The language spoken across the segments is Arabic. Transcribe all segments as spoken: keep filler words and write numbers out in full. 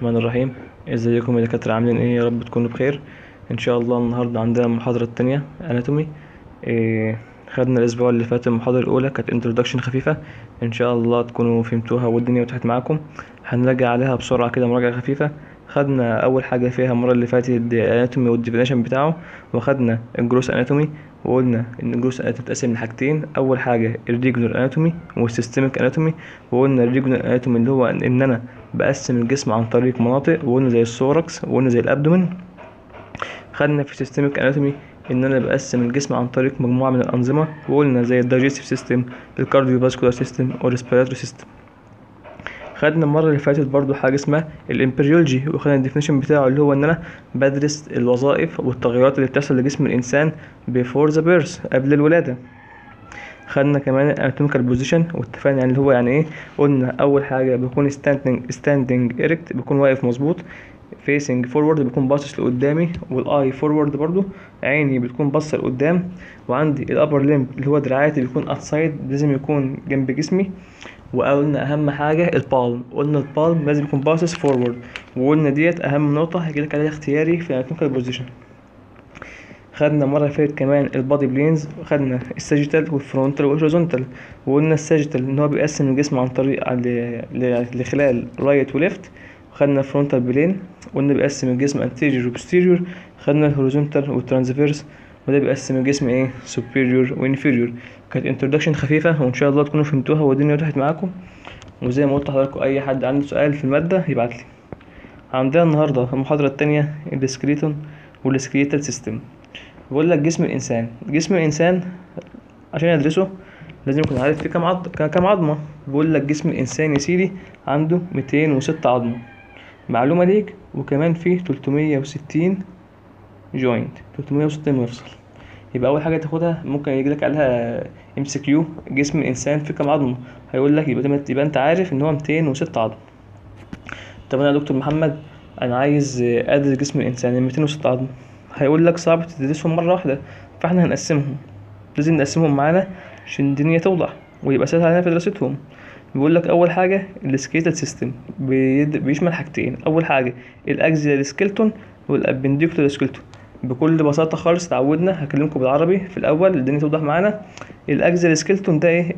الرحمن الرحيم. ازيكم يا دكاترة؟ عاملين ايه؟ يا رب تكونوا بخير ان شاء الله. النهارده عندنا المحاضرة التانية اناتومي. إيه خدنا الاسبوع اللي فات المحاضرة الاولى كانت انترودكشن خفيفة، ان شاء الله تكونوا فهمتوها والدنيا وضحت معاكم. هنراجع عليها بسرعة كده مراجعة خفيفة. خدنا اول حاجة فيها المرة اللي فاتت الاناتومي والديفينيشن بتاعه، وخدنا الجروس اناتومي وقلنا ان الجروس اناتومي بتتقسم لحاجتين، اول حاجة الريجولار اناتومي والسيستميك اناتومي. وقلنا الريجولار اناتومي اللي هو ان انا بقسم الجسم عن طريق مناطق، وقلنا زي الثوركس وقلنا زي الابدومين. خدنا في سيستميك اناتومي ان انا بقسم الجسم عن طريق مجموعه من الانظمه، وقلنا زي الدايجستيف سيستم، الكارديو فاسكولار سيستم والريسبيراتوري سيستم. خدنا المره اللي فاتت برضو حاجه اسمها الامبريولوجي، وخدنا الديفينيشن بتاعه اللي هو ان انا بدرس الوظائف والتغيرات اللي بتحصل لجسم الانسان بيفور ذا بيرث، قبل الولاده. خدنا كمان الاناتوميكال بوزيشن واتفقنا يعني اللي هو يعني ايه. قلنا اول حاجه بيكون ستاندنج ستاندنج ايركت، بيكون واقف مظبوط. فيسنج فورورد بيكون باصص لقدامي، والاي فورورد برضو عيني بتكون باصه لقدام. وعندي الابر ليمب اللي هو دراعاتي بيكون اوتسايد، لازم يكون جنب جسمي. وقلنا اهم حاجه البالم، قلنا البالم لازم يكون باصص فورورد، وقلنا ديت اهم نقطه هيجيلك عليها اختياري في الاناتوميكال بوزيشن. خدنا مرة فاتت كمان البادي بلينز، وخدنا الساجيتال والفرونتال والهوريزونتال. وقلنا الساجيتال ان هو بيقسم الجسم عن طريق لخلال رايت وليفت. وخدنا الفرونتال بلين وقلنا بيقسم الجسم انتيريور وبوستيريور. خدنا الهوريزونتال والترانسفيرس وده بيقسم الجسم ايه سوبيريور وانفيريور. كانت انترودكشن خفيفة وان شاء الله تكونوا فهمتوها والدنيا وضحت معاكم. وزي ما قلت لحضراتكم اي حد عنده سؤال في المادة يبعتلي. عندنا النهارده المحاضرة التانية السكريتون والسكريتال سيستم. بقول لك جسم الانسان جسم الانسان عشان ادرسه لازم يكون عارف فيه كام عض... كام عظمه. بقول لك جسم الانسان يا سيدي عنده مئتين وستة عظمه، معلومه ليك. وكمان فيه تلتمية وستين جوينت، تلتمية وستين مفصل. يبقى اول حاجه تاخدها ممكن يجي لك عليها ام سي كيو، جسم الانسان فيه كام عظمه. هيقول لك يبقى يبقى انت عارف ان هو مئتين وستة عظمه. طب انا يا دكتور محمد انا عايز ادرس جسم الانسان ال مئتين وستة عظمه، هيقول لك صعب تدرسهم مره واحده، فاحنا هنقسمهم، لازم نقسمهم معانا عشان الدنيا توضح ويبقى سهل علينا في دراستهم. بيقول لك اول حاجه السكيلتال سيستم بيشمل حاجتين، اول حاجه الاكزيال سكيلتون والابنديكولار سكيلتون. بكل بساطه خالص اتعودنا هكلمكم بالعربي في الاول الدنيا توضح معانا. الاكزيال سكيلتون ده ايه؟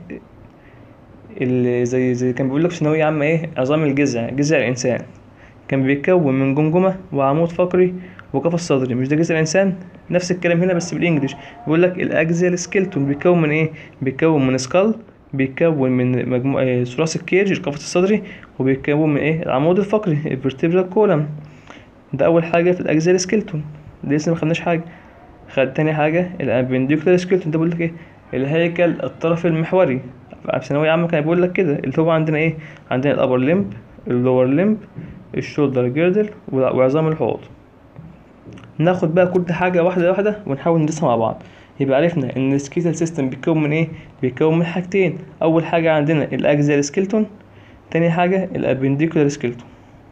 اللي زي زي كان بيقول لك في ثانويه عامه ايه؟ عظام الجذع، جذع الانسان كان بيتكون من جمجمه وعمود فقري وقفص صدري. مش ده جسم الانسان؟ نفس الكلام هنا بس بالانجلش. بيقول لك الاكزيال سكيلتون بيتكون من ايه؟ بيتكون من سكال، بيتكون من مجموعه ثلاثي الكيج القفص الصدري، وبيتكون من ايه؟ العمود الفقري الفرتبرال كولم. ده اول حاجه في الاكزيال سكيلتون، دي لسه ما خدناش حاجه. خد تاني حاجه الابنديكولار سكيلتون، ده بيقول لك ايه؟ الهيكل الطرف المحوري. في ثانويه عامه كان بيقول لك كده اللي هو عندنا ايه؟ عندنا الابر ليمب، اللور ليمب، الشولدر جيردل وعظام الحوض. ناخد بقى كل حاجه واحده واحده ونحاول ندرسها مع بعض. يبقى عرفنا ان السكيلتال سيستم بيتكون من ايه؟ بيتكون من حاجتين، اول حاجه عندنا الاكزيال سكيلتون، تاني حاجه الابنديكولار سكيلتون.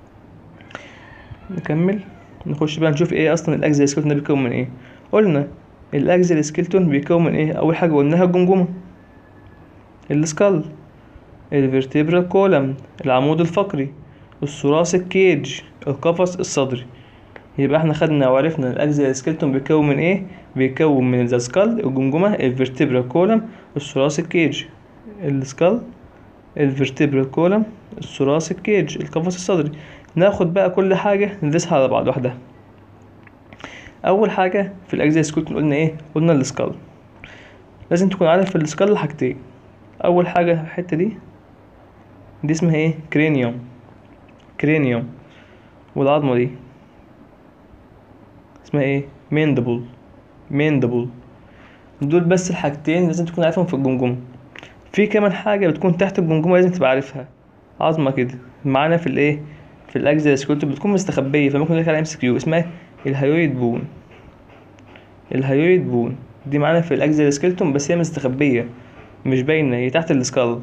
نكمل نخش بقى نشوف ايه اصلا الاكزيال سكيلتون ده بيتكون من ايه. قلنا الاكزيال سكيلتون بيتكون من ايه؟ اول حاجه قلناها الجمجمه، السكال، الفرتبرال كولم، العمود الفقري، الثوراسيك كيج، القفص الصدري. يبقى احنا خدنا وعرفنا الاكزيال سكيلتون بيتكون من ايه؟ بيتكون من السكال، الجمجمه، الفرتبرال كولم، الثوراسيك كيج. السكال، الفرتبرال كولم، الثوراسيك كيج، القفص الصدري. ناخد بقى كل حاجه ندرسها على بعض لوحدها. اول حاجه في الاكزيال سكيلتون قلنا ايه؟ قلنا السكال. لازم تكون عارف في السكال حاجتين، اول حاجه الحته دي دي اسمها ايه؟ كرينيوم، كرينيوم. والعظمه دي اسمها ايه؟ ميندبل، ميندبل. دول بس الحاجتين لازم تكون عارفهم في الجمجمه. في كمان حاجه بتكون تحت الجمجمه لازم تبقى عارفها، عظمه كده معانا في الايه؟ في الاكزيال سكيلتون بتكون مستخبيه، فممكن نقول عليها ام سي كيو، اسمها الهايويد بون. الهايويد بون دي معانا في الاكزيال سكيلتون بس هي مستخبيه مش باينه، هي تحت السكال.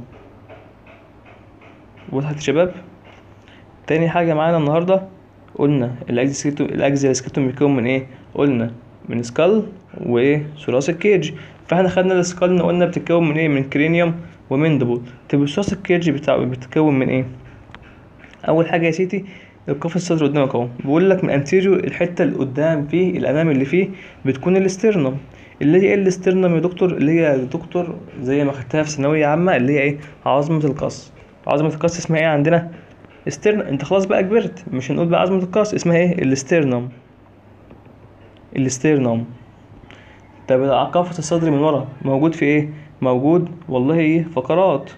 وضحت يا شباب؟ تاني حاجه معانا النهارده قلنا الاكزيال سكيلتون بيتكون من ايه؟ قلنا من سكال وايه؟ ثوراسيك كيج. فاحنا خدنا السكال قلنا بتتكون من ايه؟ من كرينيوم ومندبل. طب الثوراسيك كيج بتاع بتتكون من ايه؟ اول حاجه يا سيدي القفص الصدري قدامك اهو، بيقول لك من انتيريور الحته اللي قدام فيه الامام اللي فيه بتكون الاسترنم. اللي هي ايه الاسترنم يا دكتور؟ اللي هي يا دكتور زي ما خدتها في ثانويه عامه، اللي هي ايه؟ عظمه القص. عظمه القص اسمها ايه عندنا؟ استرن. انت خلاص بقى كبرت، مش هنقول بقى عظمه القص، اسمها ايه؟ الاسترنم. الاسترنم. طب القفص الصدري من ورا موجود في ايه؟ موجود والله ايه؟ فقرات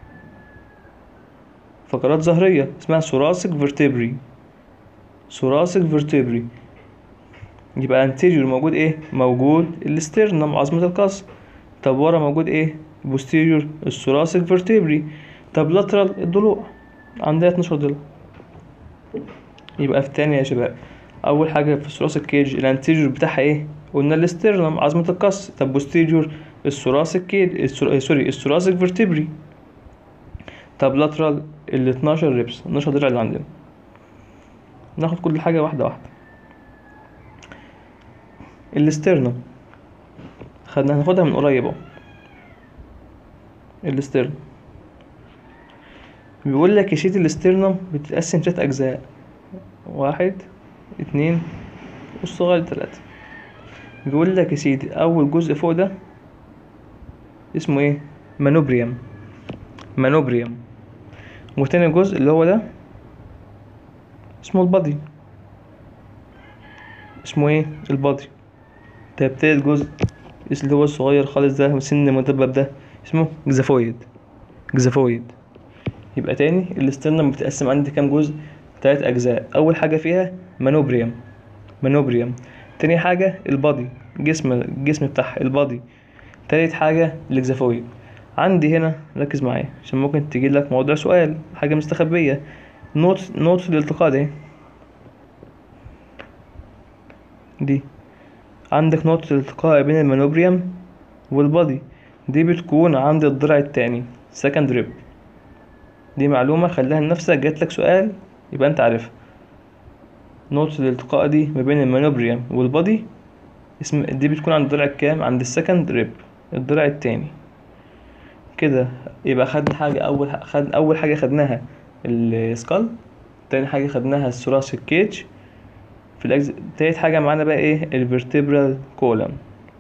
فقرات ظهريه اسمها ثوراسيك فيرتبري. ثوراسيك فيرتبري. يبقى انتيريور موجود ايه؟ موجود الاسترنم عظمة القص. طب ورا موجود ايه؟ بوستيريور الثوراسيك فيرتبري. طب لاترال الضلوع، عندها اتناشر ضلع. يبقى في التاني يا شباب، اول حاجة في الثوراسيك كيج الانتيريور بتاعها ايه؟ قلنا الاسترنم عظمة القص. طب بوستيريور الثوراسيك كيج الثور... سوري الثوراسيك فيرتبري. طب لاترال ال اتناشر ريبس، اتناشر ضلع اللي عندنا. ناخد كل حاجة واحدة واحدة. الاسترنم خدنا، هناخدها من قريب اهو. الاسترنم بيقول لك يا سيدي الاسترنم بتتقسم تلات اجزاء، واحد اتنين والصغير تلاتة. بيقول لك يا سيدي اول جزء فوق ده اسمه ايه؟ مانوبريم. مانوبريم. وتاني جزء اللي هو ده اسمه البادي. اسمه ايه؟ البادي. طب تالت جزء اللي هو الصغير خالص ده سن مدبب ده اسمه جزافويد. جزافويد. يبقى تاني الاسترنم بتتقسم عندي كام جزء؟ تلات اجزاء. اول حاجه فيها مانوبريم. مانوبريم. تاني حاجه البادي، جسم الجسم بتاعها البادي. تالت حاجه الجزافويد. عندي هنا ركز معايا عشان ممكن تجي لك موضوع سؤال حاجه مستخبيه. نوت نوت الالتقاء دي دي عندك نقطة الالتقاء بين المانوبريم والبادي، دي بتكون عند الضلع التاني second rib. دي معلومة خليها لنفسك، جاتلك سؤال يبقى انت عارفها. نقطة الالتقاء دي ما بين المانوبريم والبادي اسم دي بتكون عند الضلع الكام؟ عند السكند ريب، الضلع التاني كده. يبقى خدنا حاجة أول خد أول حاجة خدناها السكال، تاني حاجة خدناها الثوراسيك كيج في الأجزاء. تالت حاجة معانا بقى ايه؟ الفيرتبرال كولم،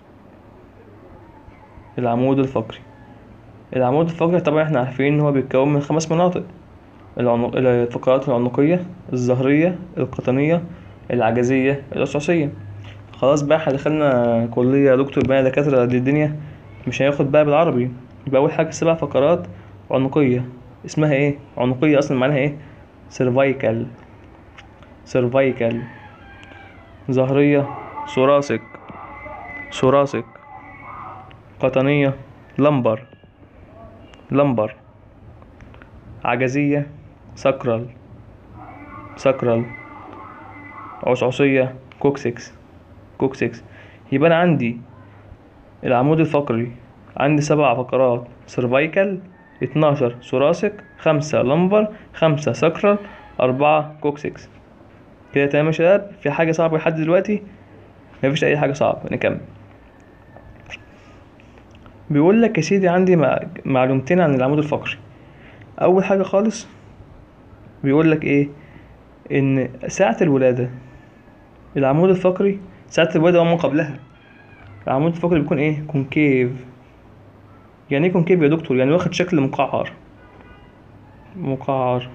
العمود الفقري. العمود الفقري طبعا احنا عارفين ان هو بيتكون من خمس مناطق: العنق... الفقرات العنقية، الظهرية، القطنية، العجزية، الأساسية. خلاص بقى احنا دخلنا كلية يا دكتور بقى دكاترة قد الدنيا، مش هياخد بقى بالعربي. يبقى أول حاجة سبع فقرات عنقية اسمها ايه؟ عنقية أصلا معناها ايه؟ سيرفايكال. سيرفايكال. ظهرية ثوراسيك. ثوراسيك. قطنية لمبر. لمبر. عجزية ساكرال. ساكرال. عصعصية كوكسكس. كوكسكس. يبقى أنا عندي العمود الفقري عندي سبع فقرات: سيرفايكال، اتناشر ثوراسيك، خمسة لمبر، خمسة ساكرال، أربعة كوكسكس. كده تمام يا شباب؟ في حاجة صعبة لحد دلوقتي؟ مفيش أي حاجة صعبة، نكمل. بيقول لك يا سيدي عندي معلومتين عن العمود الفقري. أول حاجة خالص بيقول لك إيه؟ إن ساعة الولادة العمود الفقري ساعة الولادة وما قبلها العمود الفقري بيكون إيه؟ كونكيف. يعني إيه كونكيف يا دكتور؟ يعني واخد شكل مقعر. مقعر.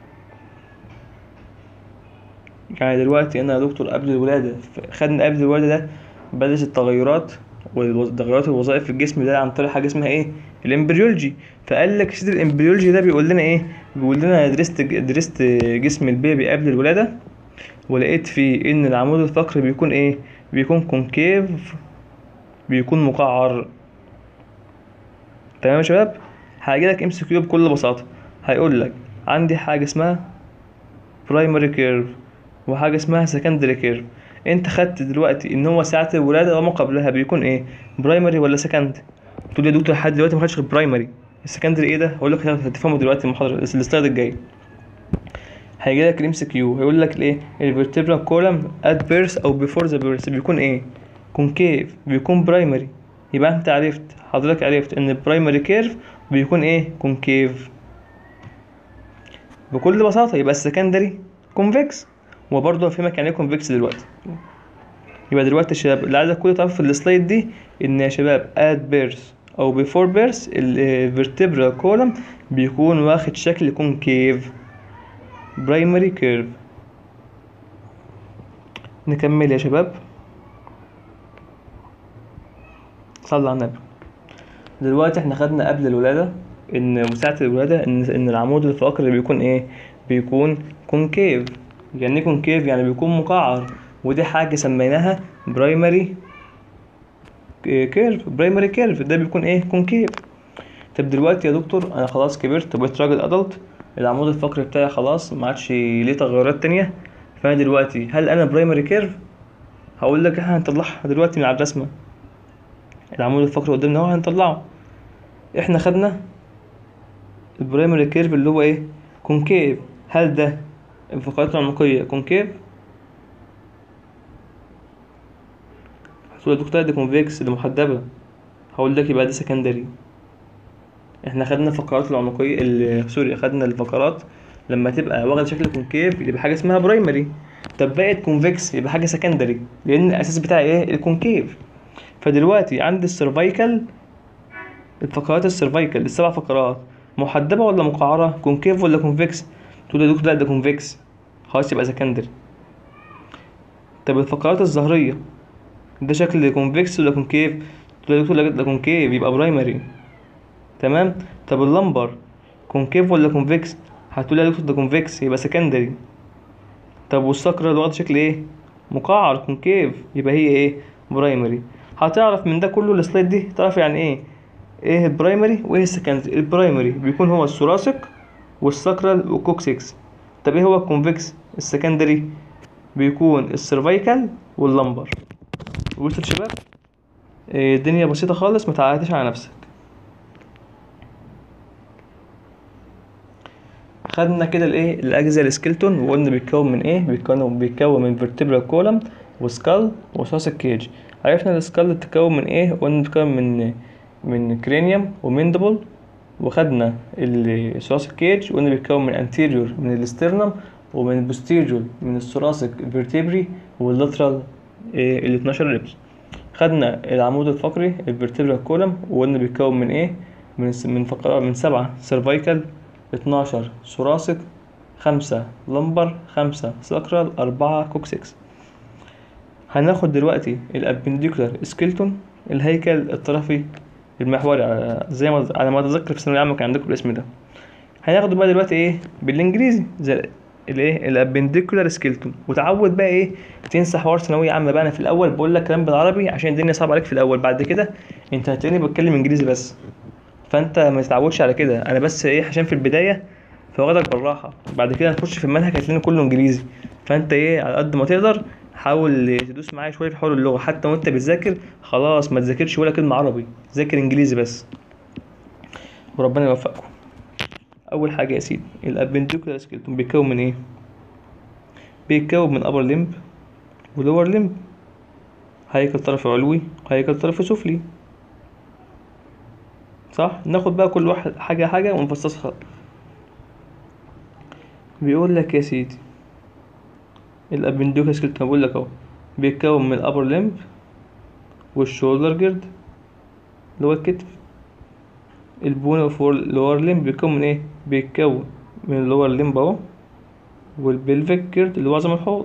يعني دلوقتي أنا يا دكتور قبل الولادة خدنا قبل الولادة ده بدأت التغيرات والتغيرات الوظائف في الجسم ده عن طريق حاجة اسمها ايه؟ الامبريولوجي. فقال لك سيد الامبريولوجي ده بيقول لنا ايه؟ بيقول لنا درست درست جسم البيبي قبل الولادة، ولقيت فيه ان العمود الفقري بيكون ايه؟ بيكون كونكيف، بيكون مقعر. تمام يا شباب؟ هاجيلك ام سي كيو بكل بساطة، هيقول لك عندي حاجة اسمها برايمري كيرف وحاجة اسمها سكندري كيرف. انت خدت دلوقتي ان هو ساعة الولادة وما قبلها بيكون ايه؟ برايمري ولا سكند؟ تقول لي يا دكتور لحد دلوقتي ما خدتش غير برايمري، السكندري ايه ده؟ هقول لك هتفهمه دلوقتي المحاضرة السلايد الجاي. هيجي لك الام سي كيو هيقول لك الايه؟ الفيرتبرال كولم ات بيرث او بيفور ذا بيرث بيكون ايه؟ كونكيف، بيكون برايمري. يبقى انت عرفت، حضرتك عرفت ان البرايمري كيرف بيكون ايه؟ كونكيف بكل بساطة. يبقى السكندري كونفكس. وبرضه هفهمك يعني ايه كونفكس دلوقتي. يبقى دلوقتي يا شباب اللي عايزك كله تعرف في السلايد دي ان يا شباب at birth او before birth الفيرتبرال كولم بيكون واخد شكل كونكيف برايمري كيرف. نكمل يا شباب، صلى على النبي. دلوقتي احنا خدنا قبل الولادة ان ساعة الولادة ان ان العمود الفقري بيكون ايه؟ بيكون كونكيف. يعني ايه كونكيف؟ يعني بيكون مقعر، ودي حاجة سميناها برايمري كيرف. برايمري كيرف ده بيكون ايه؟ كونكيف. طب دلوقتي يا دكتور انا خلاص كبرت وبقيت راجل ادلت، العمود الفقري بتاعي خلاص ما عادش ليه تغيرات تانية، فانا دلوقتي هل انا برايمري كيرف؟ هقول لك احنا هنطلعها دلوقتي من على الرسمة. العمود الفقري قدامنا اهو هنطلعه. احنا خدنا البرايمري كيرف اللي هو ايه؟ كونكيف. هل ده الفقرات العنقية كونكيف؟ هتقول يا دكتور دي كونفكس، دي محدبة. هقول لك يبقى دي سكندري. احنا خدنا الفقرات العنقية ال- سوري خدنا الفقرات لما تبقى واخدة شكل كونكيف يبقى حاجة اسمها برايمري. طب بقت كونفكس يبقى حاجة سكندري، لأن الأساس بتاعي ايه؟ الكونكيف. فدلوقتي عند السيرفايكال، الفقرات السيرفايكال السبع فقرات محدبة ولا مقعرة؟ كونكيف ولا كونفكس؟ تقول يا دكتور لا ده كونفكس، خلاص يبقى سكندري. طب الفقرات الظهرية ده شكل كونفكس ولا كونكيف؟ تقول يا دكتور لا ده كونكيف، يبقى برايمري. تمام. طب اللمبر كونكيف ولا كونفكس؟ هتقول يا دكتور ده كونفكس، يبقى سكندري. طب والصقر اللي واخد شكل ايه؟ مقعر كونكيف، يبقى هي ايه؟ برايمري. هتعرف من ده كله السلايد دي تعرف يعني ايه ايه البرايمري وايه السكندري. البرايمري بيكون هو الثوراسيك والساكرال والكوكسيكس. طب ايه هو الكونفكس؟ السكندري بيكون السيرفايكال واللمبر. قلت يا شباب إيه الدنيا بسيطة خالص، ما تعقدش على نفسك. خدنا كده الايه الاجزاء السكيلتون، وقلنا بيتكون من ايه؟ بيتكون بيتكون من فيرتبرال كولم وسكال وثوراسيك كيج. عرفنا السكال بتتكون من ايه؟ قلنا بتتكون من من كرينيوم ومندبل. وخدنا الثوراسيك كيج وقلنا بيتكون من انتيريور من الاسترنم ومن البوستيريور من الثوراسيك فيرتبري واللاترال إيه ال اتناشر ريبس. خدنا العمود الفقري الفيرتبرال كولم وقلنا بيتكون من ايه؟ من من فقرة من سبعة سيرفايكال، اتناشر ثوراسيك، خمسة لمبر، خمسة ساكرال، أربعة كوكسيكس. هناخد دلوقتي الابنديكولار سكيلتون، الهيكل الطرفي المحوري على- زي ما على ما اتذكر في الثانوية العامة كان عندكم الاسم ده. هناخده بقى دلوقتي ايه بالانجليزي زي الايه الابنديكولار سكيلتون. وتعود بقى ايه تنسى حوار ثانوية عامة بقى. انا في الاول بقول لك كلام بالعربي عشان الدنيا صعبة عليك في الاول، بعد كده انت هتلاقيني بتكلم انجليزي بس، فانت ما تتعودش على كده. انا بس ايه عشان في البدايه فواخدك بالراحه، بعد كده هنخش في المنهج هتلاقيني كله انجليزي. فانت ايه على قد ما تقدر حاول تدوس معايا شويه في حوار اللغه، حتى وانت بتذاكر خلاص ما تذاكرش ولا كلمه عربي، ذاكر انجليزي بس، وربنا يوفقكم. اول حاجه يا سيدي الابنديكولار سكيلتون بيتكون من ايه؟ بيتكون من ابر ليمب ولور ليمب، هيكل طرف علوي وهيكل طرف سفلي، صح؟ ناخد بقى كل واحد حاجه حاجه ونفصصها. بيقول لك يا سيدي الابنديكولار سكيلتون بقول لك اهو بيتكون من الابر ليمب والشولدر جيرد اللي هو الكتف. البون فور لور ليمب بيتكون من ايه؟ بيتكون من اللور ليمب اهو والبلفيك جيرد اللي هو عظم الحوض.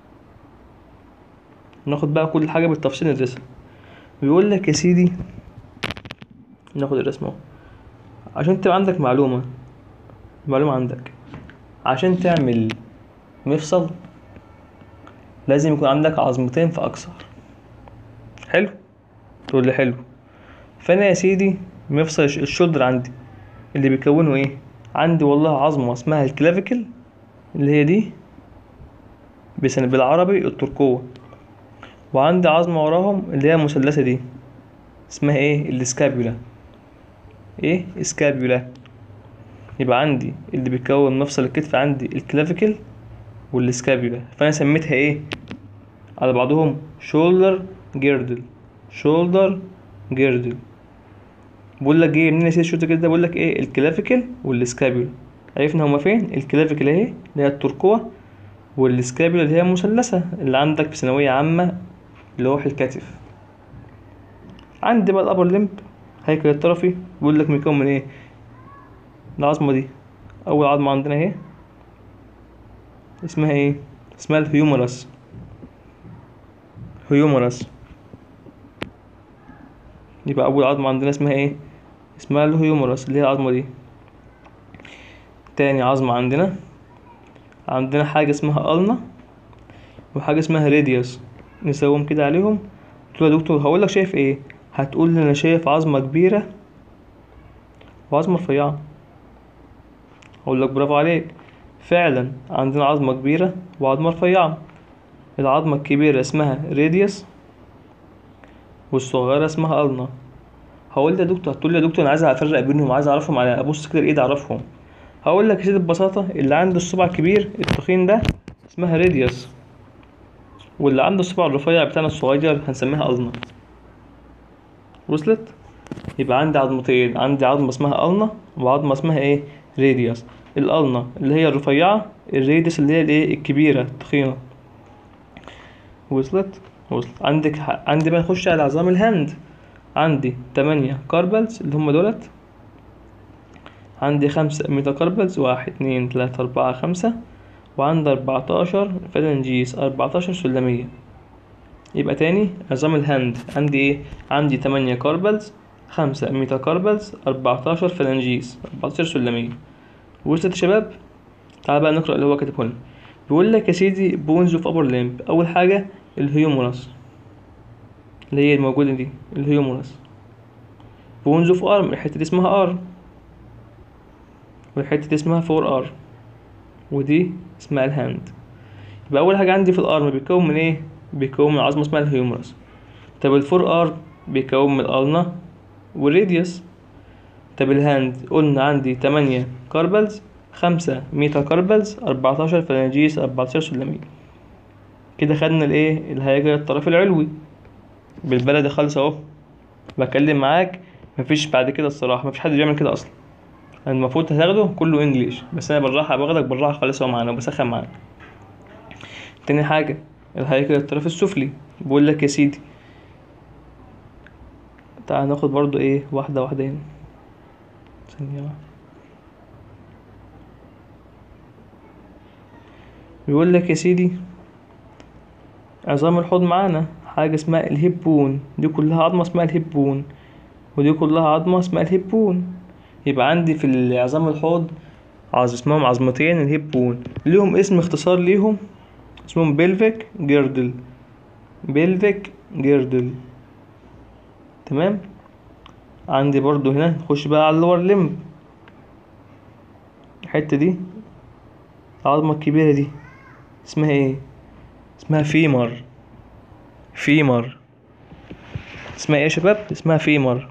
ناخد بقى كل حاجه بالتفصيل ندرسها. بيقول لك يا سيدي ناخد الرسمه اهو عشان تبقى عندك معلومه معلومه عندك. عشان تعمل مفصل لازم يكون عندك عظمتين في اكثر. حلو؟ تقول لي حلو. فانا يا سيدي مفصل الشولدر عندي اللي بيكونه ايه؟ عندي والله عظمه اسمها الكلافيكل اللي هي دي بسن بالعربي الترقوة، وعندي عظمه وراهم اللي هي المثلثه دي اسمها ايه؟ الاسكابيولا. ايه؟ اسكابيولا. يبقى عندي اللي بيكون مفصل الكتف عندي الكلافيكل والاسكابيولا، فانا سميتها ايه على بعضهم؟ شولدر جيردل. شولدر جيردل. بقول لك ايه منين يا سيدي الشولدر جيردل ده؟ بقول لك ايه الكلافيكل والاسكابيولا. عرفنا هما فين؟ الكلافيكل اهي اللي هي الترقوة، والسكابيولا اللي هي مثلثة اللي عندك في ثانوية عامة، لوح الكتف. عندي بقى الأبر لمب، هيكل الطرفي، بيقول لك مكون من ايه؟ العظمة دي أول عظمة عندنا اهي اسمها ايه؟ اسمها الهيومرس. هيومرس يبقى أول عظمة عندنا اسمها ايه؟ اسمها الهيومرس اللي هي العظمة دي. تاني عظمة عندنا عندنا حاجة اسمها ألنا وحاجة اسمها راديوس، نسوهم كده عليهم. قلت له يا دكتور هقولك شايف ايه؟ هتقول لي أنا شايف عظمة كبيرة وعظمة رفيعة. هقولك برافو عليك، فعلا عندنا عظمة كبيرة وعظمة رفيعة. العظمة الكبيرة اسمها راديوس والصغيرة اسمها ألنا. هقول لي يا دكتور هتقول لي يا دكتور أنا عايز أفرق بينهم، عايز أعرفهم، على أبص كده الإيد أعرفهم. هقول لك يا سيدي ببساطة، اللي عنده الصبع الكبير التخين ده اسمها راديوس، واللي عنده الصبع الرفيع بتاعنا الصغير هنسميها ألنا. وصلت؟ يبقى عندي عظمتين، عندي عظمة اسمها ألنا وعظمة اسمها ايه؟ راديوس. الألنا اللي هي الرفيعة، الراديوس اللي هي الايه؟ الكبيرة التخينة. وصلت؟ وصلت. عندك ح... عندي بقى نخش على عظام الهند. عندي تمانية كاربلز اللي هم دولت، عندي خمسة ميتاكاربلز، واحد اتنين تلاتة أربعة خمسة، وعندي أربعتاشر فالنجيس، أربعتاشر سلمية. يبقى تاني عظام الهند عندي ايه؟ عندي تمانية كاربلز، خمسة ميتاكاربلز، أربعتاشر فالنجيس، أربعتاشر سلمية. وصلت يا شباب؟ تعال بقى نقرأ اللي هو كاتبه لنا. بيقول لك يا سيدي بونز اوف ابر ليمب، أول حاجة الهيومرس اللي هي الموجودة دي الهيومرس. بونز اوف ارم، الحتة دي اسمها ار، والحتة دي اسمها فور ار، ودي اسمها الهاند. يبقى أول حاجة عندي في الارم بيتكون من ايه؟ بيتكون من عظمة اسمها الهيومرس. طب الفور ار بيتكون من الألنا والراديوس. طب الهاند قلنا عندي تمانية كاربلز، خمسة ميتا كاربلز، أربعتاشر فالنجيس، أربعتاشر سلمية. كده خدنا الايه؟ الهيكل الطرف العلوي بالبلدي خالص اهو، بكلم معاك. مفيش بعد كده الصراحة، مفيش حد بيعمل كده اصلا. المفروض هتاخده كله انجليش، بس انا بالراحة باخدك بالراحة خالص اهو معانا وبسخن معاك. تاني حاجة الهيكل الطرف السفلي. بقول لك يا سيدي تعال ناخد برضو ايه واحدة واحدة هنا. ثانية واحدة. بيقول لك يا سيدي عظام الحوض معانا حاجة اسمها الهيب بون، دي كلها عظمة اسمها الهيب بون، ودي كلها عظمة اسمها الهيب بون. يبقى عندي في عظام الحوض عظم اسمهم عظمتين الهيب بون، ليهم اسم اختصار ليهم اسمهم بيلفيك جيردل. بيلفيك جيردل. تمام. عندي برضو هنا نخش بقى على اللور لمب. الحتة دي العظمة الكبيرة دي اسمها ايه؟ اسمها فيمر. فيمر اسمها ايه يا شباب؟ اسمها فيمر.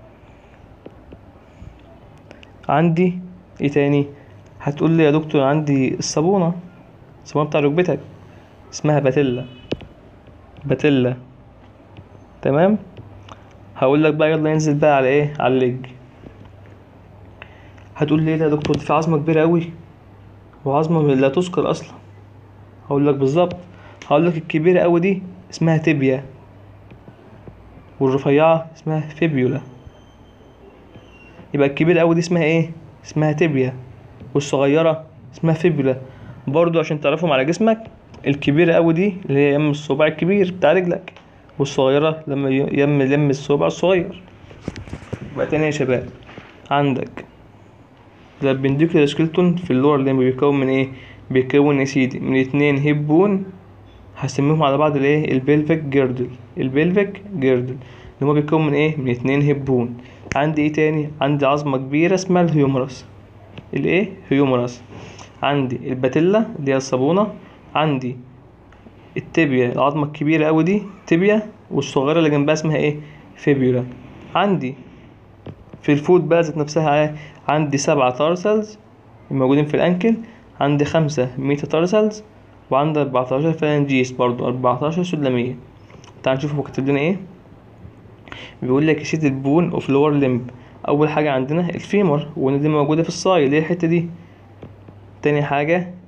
عندي ايه تاني؟ هتقول لي يا دكتور عندي الصابونة، الصابونة بتاع ركبتك اسمها باتيلا. باتيلا. تمام. هقول لك بقى يلا ننزل بقى على ايه؟ على الليج. هتقول لي ايه ده يا دكتور؟ دي في عظمة كبيرة قوي وعظمة لا تذكر اصلا. هقول لك بالظبط، هقول لك الكبيرة قوي دي اسمها تibia، والرفيعة اسمها فيبيولا. يبقى الكبيرة قوي دي اسمها ايه؟ اسمها تibia، والصغيرة اسمها فيبيولا. برضو عشان تعرفهم على جسمك، الكبيرة قوي دي اللي هي يم الصباع الكبير بتاع رجلك، والصغيرة لما يم يم الصباع الصغير. يبقى تاني يا شباب، عندك الابنديكولار سكيلتون في اللور ليمب بيكون من ايه؟ بيكون يا سيدي من اتنين هيب بون، هسميهم على بعض الايه؟ البلفيك جيردل. البلفيك جيردل اللي هو بيكون من ايه؟ من اتنين هيب بون. عندي ايه تاني؟ عندي عظمة كبيرة اسمها الهيومرس. الايه؟ هيومرس. عندي الباتيلا اللي هي الصابونة. عندي التibia العظمة الكبيرة اوي دي تibia، والصغيرة اللي جنبها اسمها ايه؟ فيبيولا. عندي في الفوت بقى ذات نفسها عندي سبعة تارسلز الموجودين في الانكل، عندي خمسة ميتا تارسلز، وعندي أربعتاشر فالنجيس، برضو أربعتاشر سلمية. تعال نشوف هو كاتب لنا ايه. بيقول لك شيت البون اوف لور ليمب. اول حاجة عندنا الفيمر، وان دي موجودة في الصاي اللي هي الحتة دي. تاني حاجة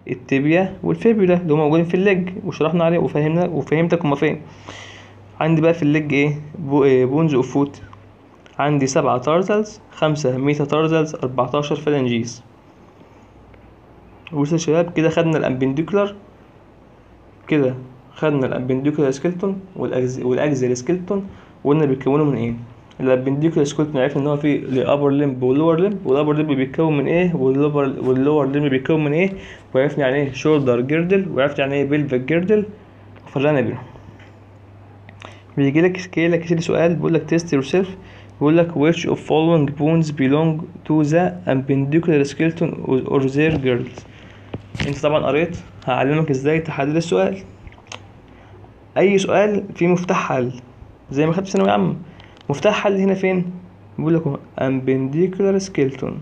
التibia والفيبولا اللي هم موجودين في الليج وشرحنا عليه وفهمنا وفهمتك هما فين. عندي بقى في الليج ايه بونز اوف فوت، عندي سبعة تارزلز، خمسة ميتا تارزلز، اربعتاشر فالنجيز. بصوا يا شباب كده خدنا الامبنديكولار، كده خدنا الامبنديكولار سكيلتون والاكزيال سكيلتون وقلنا بيتكونوا من ايه. الابنديكولار سكيلتون عرفنا ان هو فيه الابر ليمب واللور ليمب، والابر ليمب بيتكون من ايه واللور واللور ليمب بيتكون من ايه، وعرفنا يعني ايه شولدر جيردل، وعرفنا يعني ايه بيلفيك جيردل، وفرقنا بينهم. بيجي لك كده كتير سؤال بيقول لك test yourself، بيقول لك which of following bones belong to the appendicular skeleton or their girdles. انت طبعا قريت، هعلمك ازاي تحدد السؤال. اي سؤال فيه مفتاح حل زي ما خدت في ثانويه عامه. مفتاح حل هنا فين؟ بيقول لك appendicular skeleton،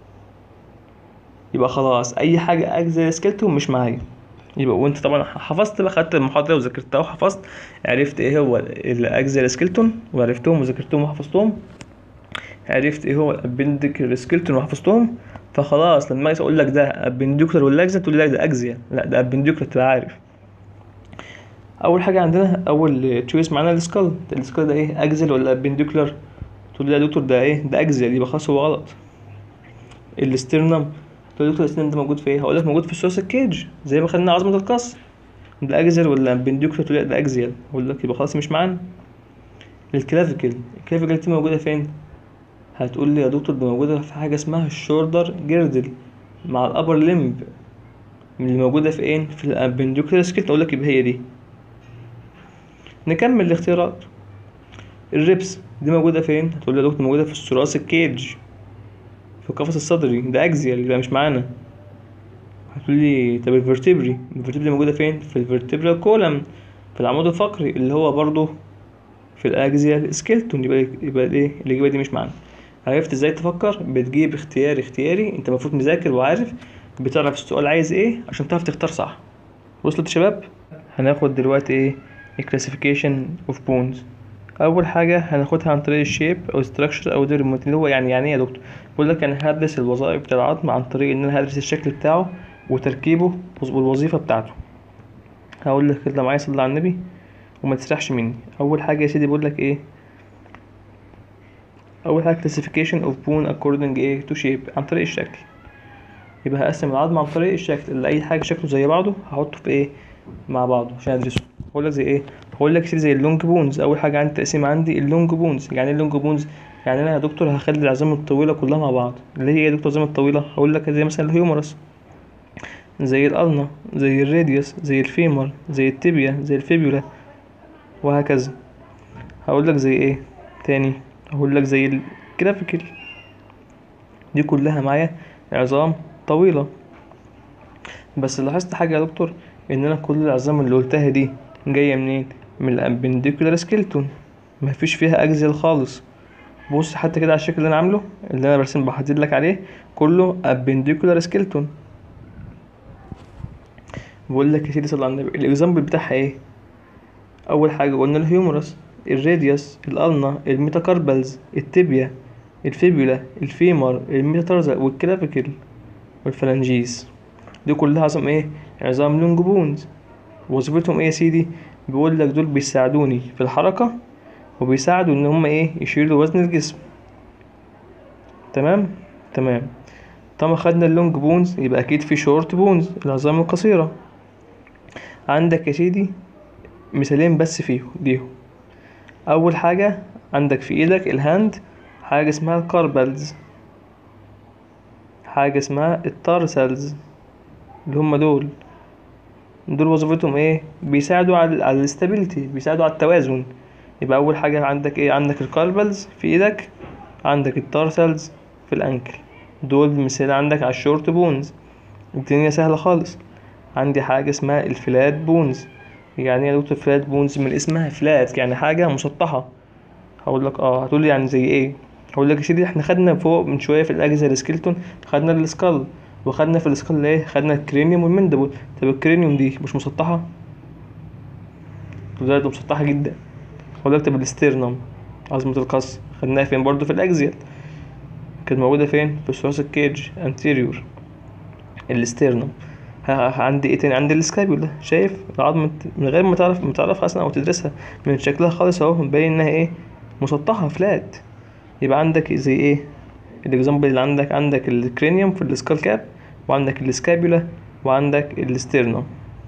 يبقى خلاص اي حاجه اجزاء سكيلتون مش معايا. يبقى وانت طبعا حفظت بقى، خدت المحاضره وذاكرتها وحفظت، عرفت ايه هو الاجزاء سكيلتون وعرفتهم وذاكرتهم وحفظتهم، عرفت ايه هو الابنديكولار سكيلتون وحفظتهم. فخلاص لما اجي اقول لك ده ابنديكولار ولا اجزاء تقول لي لا ده اجزاء، لا ده ابنديكولار، تبقى عارف. اول حاجه عندنا اول تشويس معانا السكال، السكال ده ايه اجزاء ولا ابنديكولار؟ تقول لي يا دكتور ده ايه ده اجزاء، يبقى خلاص هو غلط. الاسترنم، تقول لي دكتور الاسترنم ده موجود في ايه؟ هقول لك موجود في الثوراسيك كيج زي ما خدنا عظمه القص. ده اجزاء ولا ابنديكولار؟ تقول لي ده اجزاء، اقول لك يبقى خلاص مش معانا. الكلافيكل، الكلافيكل دي موجوده فين؟ هتقول لي يا دكتور دي موجوده في حاجه اسمها الشولدر جيردل مع الابر ليمب، اللي موجوده في ايه في الابنديكولار سكيلت، اقول لك يبقى هي دي. نكمل الاختيارات. الريبس دي موجوده فين؟ هتقول لي يا دكتور موجوده في الثوراسيك كيج في القفص الصدري، ده اجزيال يبقى مش معانا. هتقول لي طب الفرتبري، الفرتبري موجوده فين؟ في الفرتبرال كولم في العمود الفقري اللي هو برضو في الاكزيال سكيلتون، يبقى يبقى ايه الاجابه دي مش معانا. عرفت ازاي تفكر؟ بتجيب اختياري اختياري، انت المفروض مذاكر وعارف، بتعرف السؤال عايز ايه عشان تعرف تختار صح. وصلت يا شباب؟ هناخد دلوقتي ايه الكلاسيفيكيشن اوف بونز. اول حاجه هناخدها عن طريق الشيب او ستراكشر او ديرموت، اللي هو يعني يعني ايه يا دكتور؟ بقول لك انا هدرس الوظائف بتاع العظم عن طريق ان انا هدرس الشكل بتاعه وتركيبه والوظيفه بتاعته. هقول لك كده معايا صلي على النبي وما تسرحش مني. اول حاجه يا سيدي بقول لك ايه، اول حاجه classification of bone according ايه to shape، عن طريق الشكل. يبقى هقسم العظم عن طريق الشكل، اللي اي حاجه شكله زي بعضه هحطه في ايه مع بعضه عشان ادرسه. هقول لك زي ايه، هقول لك زي اللونج بونز. اول حاجه عندي تقسيم عندي اللونج بونز. يعني ايه اللونج بونز؟ يعني انا يا دكتور هخلي العظام الطويله كلها مع بعض. اللي هي يا دكتور العظام الطويله هقول لك زي مثلا الهيومرس، زي الالنا، زي الراديوس، زي الفيمر، زي التibia، زي الفيبولا، وهكذا. هقول لك زي ايه تاني، هقول لك زي الكلافيكل، دي كلها معايا عظام طويله. بس لاحظت حاجه يا دكتور، ان انا كل العظام اللي قلتها دي جايه منين؟ من الابنديكولار سكيلتون، مفيش فيها اجزاء خالص. بص حتى كده على الشكل اللي انا عامله، اللي انا برسم بحدد لك عليه، كله ابنديكولار سكيلتون. بقول لك يا سيدي صلى على النبي، الاكزامبل بتاعها ايه؟ اول حاجه قلنا الهيومرس، الراديوس، الالنا، الميتاكاربلز، التibia، الفيبولا، الفيمر، الميتاتارزال، والكلافيكل، والفالنجيز. دي كلها عظام ايه؟ عظام لونج بونز. وظيفتهم ايه يا سيدي؟ بيقول لك دول بيساعدوني في الحركه وبيساعدوا ان هم ايه يشيلوا وزن الجسم. تمام تمام. طالما خدنا اللونج بونز يبقى اكيد في شورت بونز، العظام القصيره. عندك يا سيدي مثالين بس فيهم ليهم. اول حاجه عندك في ايدك الهاند حاجه اسمها الكاربلز، حاجه اسمها التارسلز، اللي هم دول دول وظيفتهم ايه؟ بيساعدوا على على الاستابيليتي، بيساعدوا على التوازن. يبقى اول حاجه عندك ايه؟ عندك الكاربلز في ايدك، عندك التارسلز في الانكل. دول مثال عندك على الشورت بونز. الدنيا سهله خالص. عندي حاجه اسمها الفلات بونز. يعني ايه يا دكتور فلات بونز؟ من اسمها فلات يعني حاجه مسطحه. هقول لك اه، هتقول لي يعني زي ايه؟ هقول لك يا سيدي احنا خدنا فوق من شويه في الاجزاء السكيلتون خدنا السكال، وخدنا في السكال ايه؟ خدنا الكرينيوم والمندبل. طب الكرينيوم دي مش مسطحه؟ ده مسطحه جدا. هقول لك طب الاسترنم عظمه القص خدناها فين؟ برضو في الاجزاء، كانت موجوده فين؟ في الثوراسيك كيج انتيريور. الاسترنم ه- عندي ايه تاني؟ عندي السكابيولا. شايف العظم من غير ما تعرف ما تعرفها اصلا او تدرسها، من شكلها خالص اهو مبين انها ايه، مسطحه فلات. يبقى عندك زي ايه الاكزامبل اللي عندك؟ عندك الكرينيوم في السكال كاب، وعندك السكابيولا، وعندك الاسترنوم.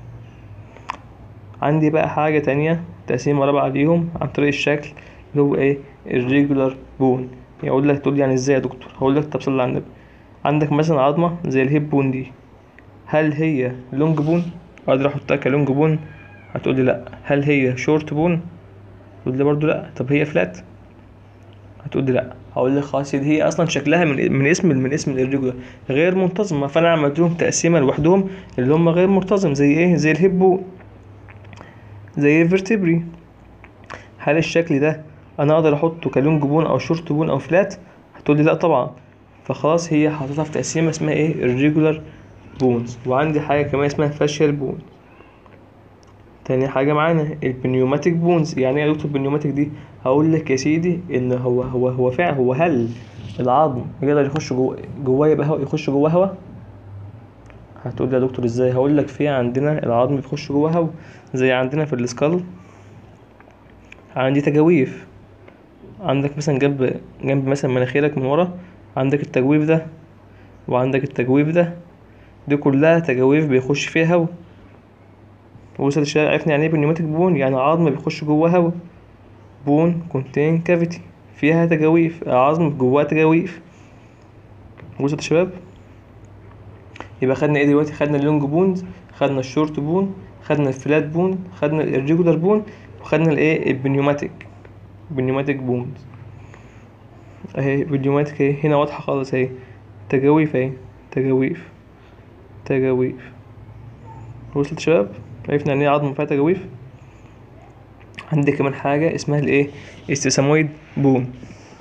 عندي بقى حاجة تانية تقسيمة رابعة ليهم عن طريق الشكل، اللي هو ايه؟ الريجولار بون. يعني اقول لك، تقول لي يعني ازاي يا دكتور؟ هقول لك طب صلي على النبي. عندك مثلا عظمة زي الهيب بون دي، هل هي لونج بون؟ اقدر احطها كلونج بون؟ هتقول لي لا. هل هي شورت بون؟ تقول لي برضو لا. طب هي فلات؟ هتقول لي لا. هقول لك خلاص، دي هي اصلا شكلها من من اسم من اسم الريجولار غير منتظمه، فانا عملت لهم تقسيمه لوحدهم اللي هم غير منتظم. زي ايه؟ زي الهيب بون، زي الفرتبري. هل الشكل ده انا اقدر احطه كلونج بون او شورت بون او فلات؟ هتقول لي لا طبعا. فخلاص هي حاططها في تقسيمه اسمها ايه؟ الريجولار بونز. وعندي حاجه كمان اسمها فاشيال بون. تاني حاجة معانا البنيوماتيك بونز. يعني ايه يا دكتور بنيوماتيك دي؟ هقول لك يا سيدي ان هو هو هو فعلا هو هل العظم يقدر يخش جوه جواه يبقى هو يخش جواه هوا؟ هتقول لي يا دكتور ازاي؟ هقول لك في عندنا العظم بيخش جواه هوا، زي عندنا في السكال عندي تجاويف. عندك مثلا جنب جنب مثلا مناخيرك من ورا عندك التجويف ده، وعندك التجويف ده، دي كلها تجاويف بيخش فيها هوا. وصل الشارع عرفنا يعني ايه بنيوماتيك بون؟ يعني عظم بيخش جواه هوا. بون كونتين كافيتي، فيها تجاويف، عظم جواها تجاويف. وصلت يا شباب؟ يبقى خدنا ايه دلوقتي؟ خدنا اللونج بونز، خدنا الشورت بون، خدنا الفلات بون، خدنا الريجولار بون، وخدنا الايه؟ البنيوماتيك بنيوماتيك بونز. اهي بنيوماتيك اهي هنا واضحه خالص اهي، تجاويف اهي، تجاويف تجاويف. وصلت يا شباب؟ عرفنا يعني ايه عظم فيها تجاويف. عندي كمان حاجه اسمها الايه؟ استسامويد بون.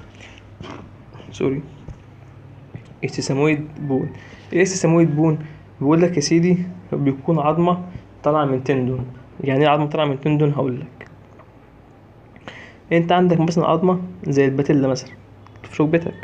سوري، استسامويد بون. ايه استسامويد بون؟ بيقول لك يا سيدي بيكون عظمه طالعه من تندون. يعني ايه عظمه طالعه من تندون؟ هقول لك. انت عندك مثلا عظمه زي الباتيلا مثلا في ركبتك،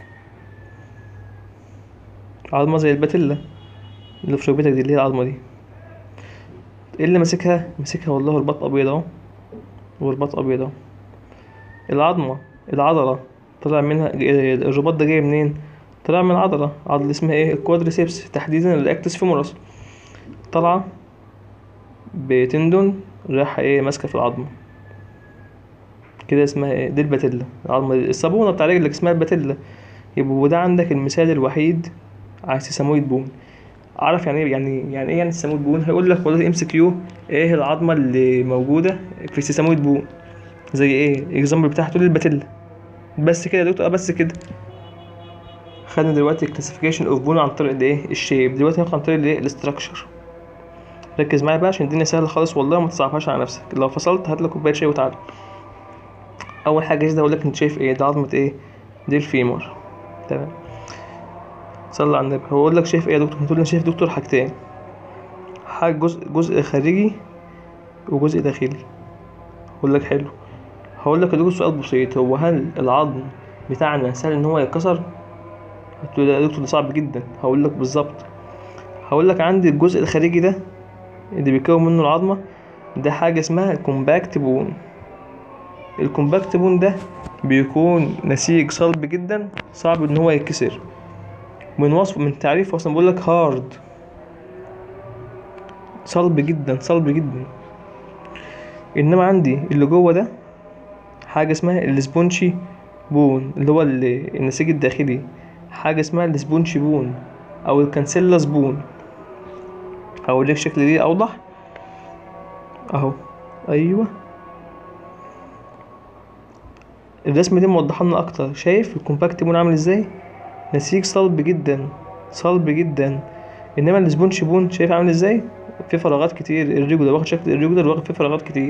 عظمه زي الباتيلا اللي في ركبتك دي، اللي هي العظمه دي، ايه اللي ماسكها؟ ماسكها والله رباط ابيض اهو، ورباط ابيض اهو. العظمه العضله طلع منها الرباط ده جاي منين؟ طلع من عضله عضله اسمها ايه؟ الكوادريسيبس، تحديدا الاكتس فيمورس. طالعه بتندون رايحه ايه؟ ماسكه في العظمه كده. اسمها ايه؟ دي الباتيلا. العظمه دي الصابونه بتاع رجلك اسمها الباتيلا. يبقى وده عندك المثال الوحيد على السيسامويد بون. عارف يعني ايه؟ يعني يعني ايه يعني السيسامويد بون؟ هيقول لك والله ام سي كيو، ايه العظمه اللي موجوده في السيسامويد بون؟ زي ايه؟ الاكزامبل بتاعها تقول الباتيلا. بس كده يا دكتور؟ اه بس كده. خدنا دلوقتي كلاسيفيكيشن اوف بون عن طريق الايه؟ الشيب. دلوقتي هناخد عن طريق الايه؟ الاستراكشر. ركز معايا بقى عشان الدنيا سهله خالص والله، وما تصعبهاش على نفسك. لو فصلت هات لك كوبايه شاي وتعالى. اول حاجه كده هقول لك انت شايف ايه؟ ده عظمه ايه؟ دي الفيمور. تمام. صلى على النبي. هو اقول لك شايف ايه يا دكتور؟ هتقول لي شايف دكتور حاجتين، حاجه جزء جزء خارجي وجزء داخلي. اقول لك حلو. هقول لك اديك سؤال بسيط، هو هل العظم بتاعنا سهل ان هو يتكسر؟ هتقول لي يا دكتور ده صعب جدا. هقول لك بالظبط. هقول لك عندي الجزء الخارجي ده اللي بيكون منه العظمه ده حاجه اسمها كومباكت بون. الكومباكت بون ده بيكون نسيج صلب جدا، صعب ان هو يتكسر. من وصف من تعريف اصلا بقول لك هارد، صلب جدا صلب جدا. انما عندي اللي جوه ده حاجه اسمها السبونشي بون، اللي هو ال- النسيج الداخلي، حاجه اسمها السبونشي بون او الكانسيلاس بون. هقول لك شكل دي اوضح اهو. ايوه، الرسمه دي موضحه لنا اكتر. شايف الكومباكت بون عامل ازاي؟ نسيج صلب جدا صلب جدا. انما السبونش بون شايف عامل ازاي؟ في فراغات كتير، الريجولار واخد شكل الريجولار، واخد فيه فراغات كتير.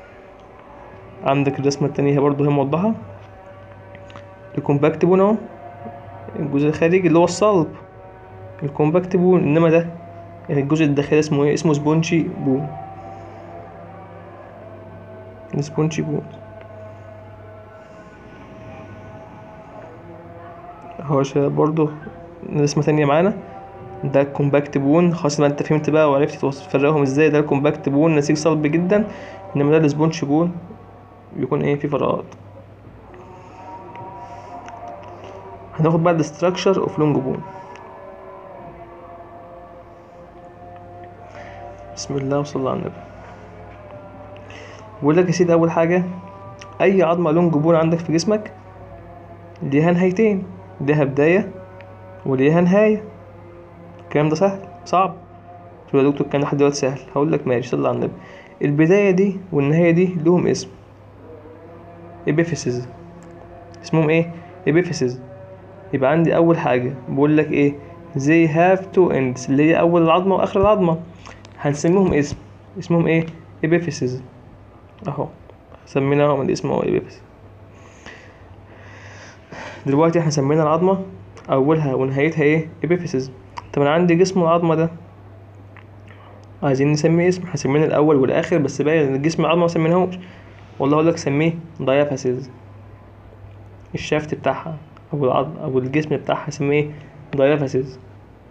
عندك الرسمه التانية هي برضو هي موضحه. الكومباكت بون اهو الجزء الخارجي اللي هو الصلب، الكومباكت بون. انما ده الجزء الداخلي اسمه ايه؟ اسمه سبونشي بون. السبونشي بون هو شا- برضو رسمه تانية معانا. ده الكومباكت بون. خلاص بقى انت فهمت بقى وعرفت تفرقهم ازاي. ده الكومباكت بون نسيج صلب جدا، انما ده السبونج بون بيكون ايه، فيه فراغات. هناخد بقى الاستراكشر اوف لونج بون. بسم الله وصلى الله على النبي. بقول لك يا سيدي، اول حاجه اي عظمه لونج بون عندك في جسمك ليها نهايتين، ليها بدايه وليها نهايه. الكلام ده سهل صعب؟ تقول يا دكتور كان لحد دلوقتي سهل. هقول لك ماشي، صلى على النبي. البدايه دي والنهايه دي لهم اسم، ابيفيسز. اسمهم ايه؟ ابيفيسز. يبقى عندي اول حاجه بقول لك ايه، they have two ends، اللي هي اول العظمه واخر العظمه، هنسميهم اسم. اسمهم ايه؟ ابيفيسز. اهو سميناهم الاسم هو ابيفيس. دلوقتي احنا سمينا العظمه اولها ونهايتها ايه؟ ابيفيسز. طب انا عندي جسم العظمه ده عايزين نسميه اسم، هسمينا الاول والاخر، بس باين ان جسم العظمه ما سميناهوش. والله اقول لك سميه دايافاسيز. الشافت بتاعها او العظم او الجسم بتاعها سميه دايافاسيز.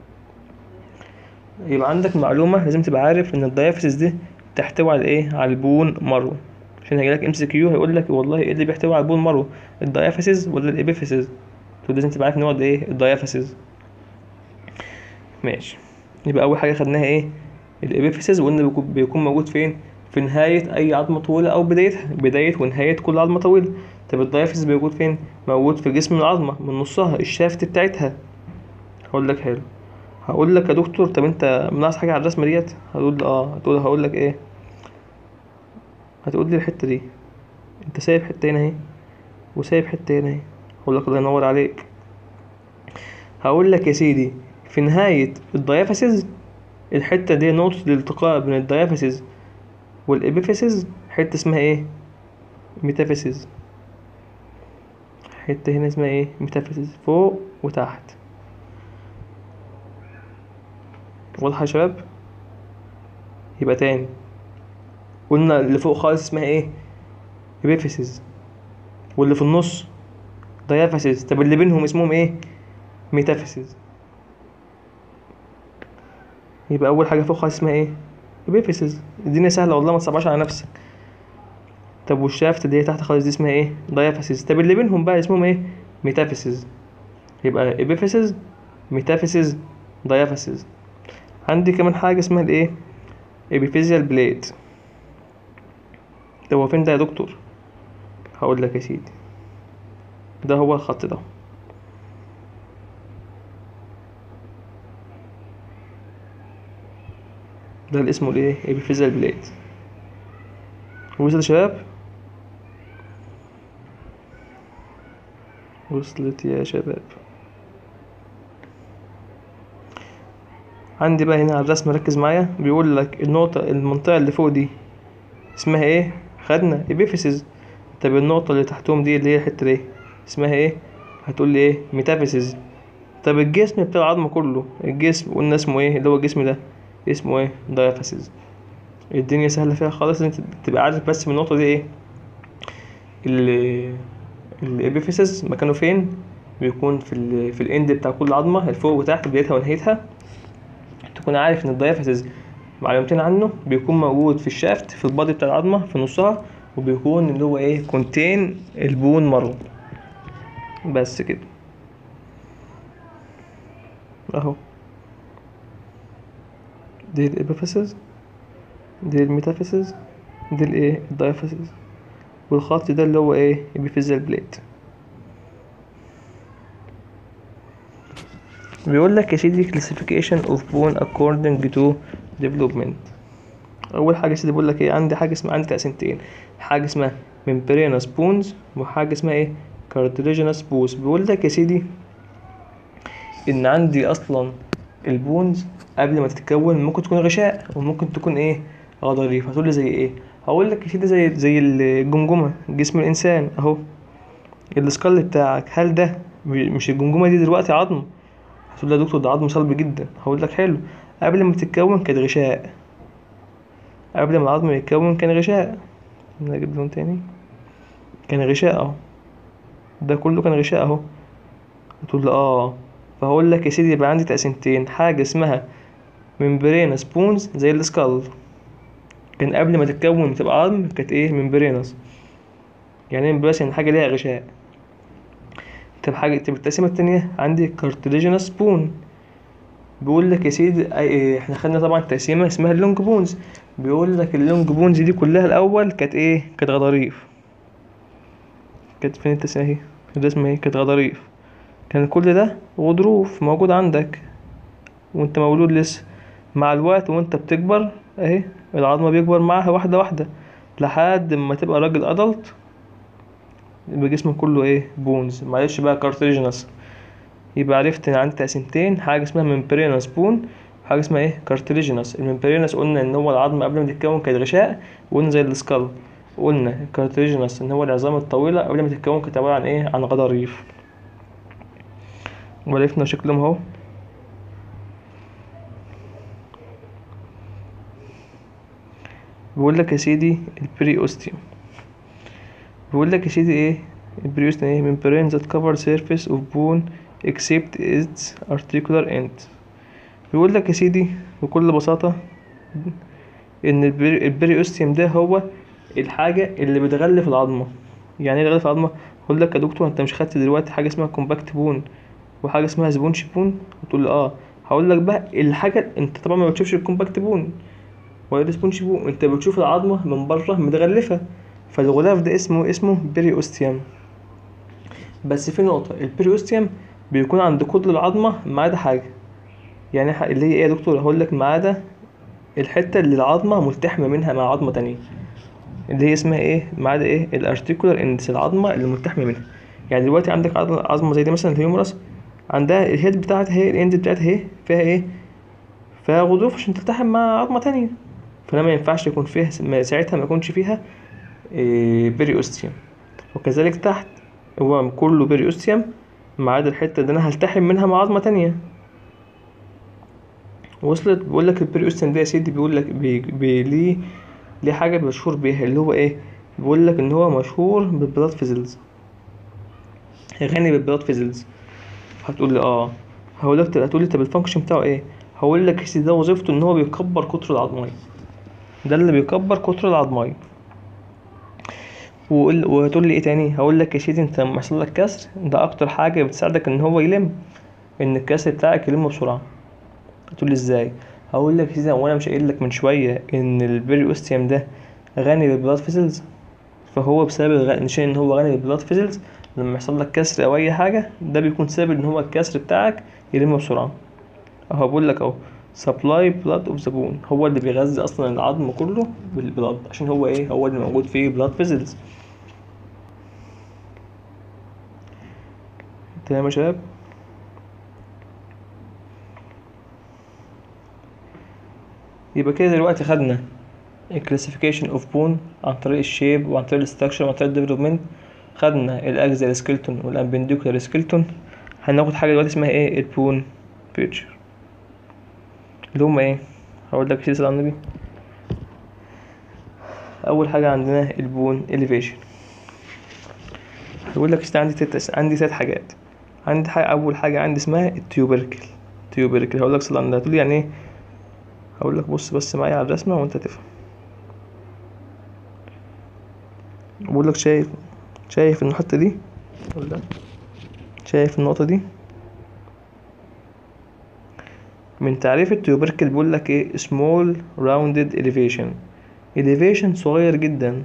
يبقى عندك معلومه لازم تبقى عارف ان الدايافاسيز دي تحتوي على ايه؟ على البون مارو. عشان هيجيلك ام سي كيو هيقول لك والله ايه اللي بيحتوي على البون مارو، الدايافاسيز ولا الابيفيسيز؟ لازم تبقى عارف ان هو ده ايه؟ الدايافاسيز. ماشي. يبقى اول حاجه خدناها ايه؟ الابيفيسيز، وقلنا بيكون موجود فين؟ في نهايه اي عظمه طويله او بدايتها، بدايه ونهايه كل عظمه طويله. طب الدايافيسيز موجود فين؟ موجود في جسم العظمه من نصها، الشافت بتاعتها. هقول لك حلو. هقول لك يا دكتور طب انت ملاحظ حاجه على الرسمه ديت؟ هتقول اه. هتقول هقول لك ايه؟ هتقول لي الحته دي انت سايب حته هنا اهي وسايب حته هنا اهي. هقول لك الله ينور عليك. هقول لك يا سيدي في نهايه الدايافيسيز، الحته دي نقطه الالتقاء بين الدايافيسيز والابيفيسيز، حته اسمها ايه؟ ميتافيسيز. حته هنا اسمها ايه؟ ميتافيسيز، فوق وتحت. واضحه يا شباب؟ يبقى تاني قلنا اللي فوق خالص اسمها ايه؟ ابيفيسيز، واللي في النص دايافيسيز. طب اللي بينهم اسمهم ايه؟ ميتافيسيز. يبقى اول حاجه فوق خالص اسمها ايه؟ ابيفيسيز. الدنيا سهله والله، ما تصعبهاش على نفسك. طب والشافت اللي هي تحت خالص دي اسمها ايه؟ دايافيسيز. طب اللي بينهم بقى اسمهم ايه؟ ميتافيسيز. يبقى ابيفيسيز، ميتافيسيز، دايافيسيز. عندي كمان حاجه اسمها الايه؟ ابيفيزيال بليت. ده هو فين ده يا دكتور؟ هقول لك يا سيدي، ده هو الخط ده. ده اللي اسمه الايه؟ ابيفيزيال بليت. وصلت يا شباب؟ وصلت يا شباب؟ عندي بقى هنا على الرسمه ركز معايا، بيقول لك النقطه المنطقه اللي فوق دي اسمها ايه؟ خدنا ابيفيسيز. طب النقطه اللي تحتهم دي اللي هي الحته دي اسمها ايه؟ هتقول لي ايه؟ ميتافيسيز. طب الجسم بتاع العظم كله، الجسم قلنا اسمه ايه؟ اللي هو الجسم ده اسمه ايه؟ دايافيسيز. الدنيا سهله فيها خالص، انت تبقى عارف بس من النقطه دي ايه؟ اللي الابيفيسيز مكانه فين؟ بيكون في ال في الاند بتاع كل عظمه، الفوق وتحت، بدايتها ونهايتها. تكون عارف ان الدايافيسيز معلومتين عنه، بيكون موجود في الشافت في البادي بتاع العظمه في نصها، وبيكون اللي هو ايه؟ كونتين البون مارو. بس كده اهو. دي الابيفيسيز، دي الميتافيسيز، دي الايه؟ الدايافيسيز. والخط ده اللي هو ايه؟ ابيفيزيال بليت. بيقول لك يا سيدي classification of bone according to development. اول حاجه يا سيدي بيقول لك ايه؟ عندي حاجه اسمها، عندي تقسيمتين، حاجه اسمها membranous bones وحاجه اسمها ايه؟ cartilaginous bones. بيقول لك يا سيدي ان عندي اصلا البونز قبل ما تتكون ممكن تكون غشاء وممكن تكون ايه؟ غضاريف. هتقول لي زي ايه؟ هقول لك يا سيدي زي زي الجمجمه، جسم الانسان اهو. السكال بتاعك هل ده مش الجمجمه دي دلوقتي عظم؟ هتقول لي يا دكتور ده عظم صلب جدا. هقول لك حلو، قبل ما تتكون كانت غشاء، قبل ما العظم يتكون كان غشاء. نجيب لون تاني، كان غشاء اهو، ده كله كان غشاء اهو. هتقول لي اه فهقول لك يا سيدي يبقى عندي تقسيمتين، حاجة اسمها ممبرينس بونز زي السكال، كان قبل ما تتكون تبقى عظم كانت ايه ممبرينس، يعني بس يعني حاجة ليها غشاء. طب حاجة طب التقسيمة التانية عندي كارتليجينس بون، بيقول لك يا سيدي اي- احنا خدنا طبعا تقسيمة اسمها اللونج بونز، بيقول لك اللونج بونز دي كلها الاول كانت ايه كانت غضاريف، كانت فين التقسيمة اهي الرسمة اهي كانت غضاريف، كان كل ده غضروف موجود عندك وانت مولود لسه. مع الوقت وانت بتكبر اهي العظمة بيكبر معاها واحدة واحدة لحد ما تبقى راجل ادلت، يبقى جسمك كله ايه بونز، معلش بقى كارتريجينس. يبقى عرفت ان عندي تقسيمتين، حاجة اسمها ممبرينس بون وحاجة اسمها ايه كارتريجينس. الممبرينس قلنا ان هو العظم قبل ما تتكون كانت غشاء وقلنا زي السكال، قلنا الكارتريجينس ان هو العظام الطويلة قبل ما تتكون كانت عبارة عن ايه عن غضاريف. وعرفنا شكلهم اهو. بيقول لك يا سيدي البري اوستيوم، بيقول لك يا سيدي ايه البري اوستيوم ايه membrane that cover surface of bone except its articular end. بيقول لك يا سيدي بكل بساطة ان البري, البري اوستيوم ده هو الحاجة اللي بتغلف العظمة. يعني ايه تغلف العظمة؟ اقول لك يا دكتور انت مش خدت دلوقتي حاجة اسمها كومباكت بون وحاجة اسمها سبونش بون؟ هتقول لي اه. هقول لك بقى الحاجة، انت طبعا ما بتشوفش الكومباكت بون ولا السبونج بون، انت بتشوف العظمة من بره متغلفة، فالغلاف ده اسمه اسمه بيري اوستيوم. بس في نقطة، البيري اوستيوم بيكون عند كل العظمة ما عدا حاجة، يعني ح- اللي هي ايه يا دكتور؟ هقول لك ما عدا الحتة اللي العظمة ملتحمة منها مع عظمة تانية، اللي هي اسمها ايه ما عدا ايه الارتيكولار اندس، العظمة اللي ملتحمة منها. يعني دلوقتي عندك عظمة عظمة زي دي مثلا الهيومرس، عندها الهيد بتاعتها هي الاند بتاعتها اهي فيها ايه فيها غضروف عشان تلتحم مع عظمة تانية، فلا ما ينفعش يكون فيها ما ساعتها ما يكونش فيها إيه بيري اوستيوم. وكذلك تحت هو كله بيري اوستيوم ما عدا الحتة اللي انا هلتحم منها مع عظمة تانية. وصلت؟ بيقول لك البيري اوستيوم ده يا سيدي بيقول لك بي بي ليه ليه حاجة مشهور بيها اللي هو ايه، بيقول لك ان هو مشهور بالبلاد فيزلز، غني بالبلاد فيزلز. هتقول لي اه. هقول لك هتقول لي طب الفانكشن بتاعه ايه؟ هقول لك يا سيدي ده وظيفته ان هو بيكبر قطر العظمية، ده اللي بيكبر قطر العظمية. وقول وهتقول لي ايه تاني؟ هقول لك يا سيدي انت لما يحصل لك كسر ده اكتر حاجه بتساعدك ان هو يلم، ان الكسر بتاعك يلم بسرعه. هتقول لي ازاي؟ هقول لك يا سيدي وانا مش قايل لك من شويه ان البيري اوستيوم ده غني بالبلاد فيسلز؟ فهو بسبب الغ... ان هو غني بالبلاد فيسلز لما يحصل لك كسر او اي حاجه ده بيكون سبب ان هو الكسر بتاعك يلم بسرعه. اهو بقول لك اهو سبلاي بلاد اوف ذا بون، هو اللي بيغذي اصلا العظم كله بالبلاد عشان هو ايه هو اللي موجود فيه بلاد فيسلز. تمام يا شباب؟ يبقى كده دلوقتي خدنا الكلاسيفيكيشن اوف بون عن طريق الشيب وعن طريق الاستراكشر وعن طريق الديفلوبمنت، خدنا الاكزيال سكيلتون والامبنديكولار سكيلتون. هناخد حاجه دلوقتي اسمها ايه البون فيتشر، اللي هما ايه؟ هقول لك كده على النبي. اول حاجه عندنا البون اليفيشن، هقول لك عندي تلت عندي ثلاث حاجات. عندي حاجة اول حاجه عندي اسمها التيوبركل. تيوبركل هقول لك صلى الله عليه يعني ايه؟ هقول لك بص بس معايا على الرسمه وانت تفهم. بقول لك شايف شايف الحته دي ولا شايف النقطه دي؟ من تعريف التيوبركل بيقول لك ايه small rounded elevation، elevation صغير جدا.